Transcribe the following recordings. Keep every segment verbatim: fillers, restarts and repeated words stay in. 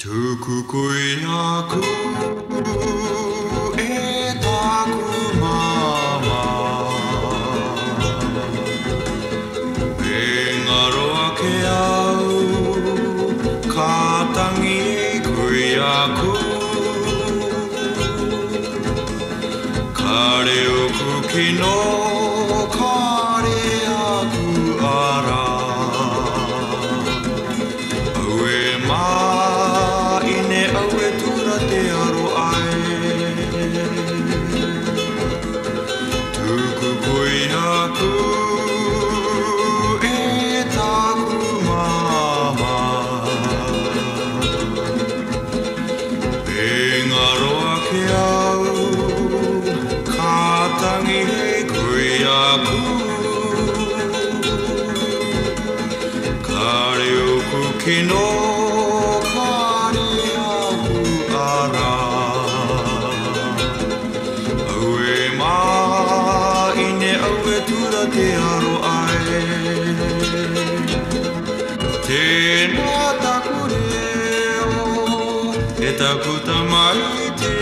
Tuku Koe Iaku e taku mama E ngaro ake au ka tangi e koe aku Kare oku kino kare aku ara Aue maa ine aue tura te aro ai Tuku koe iaku e taku mama E ngaro ake au ka tangi e koe iaku Kare oku kino te aro ai Tēnā taku reo e taku tamaiti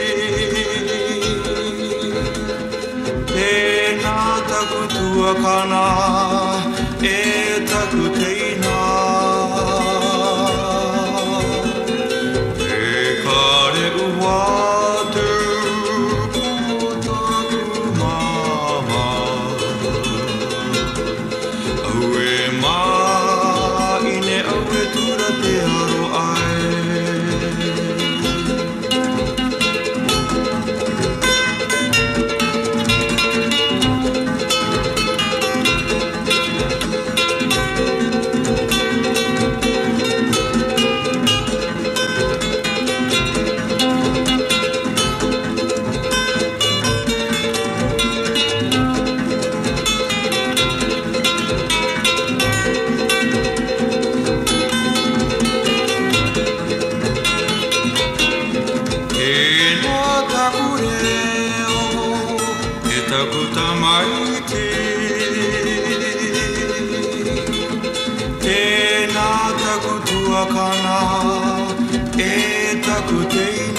Tēnā taku tuakana e taku teina E kare uwatu Taku tamaiti Tēnā taku tuakana E taku teina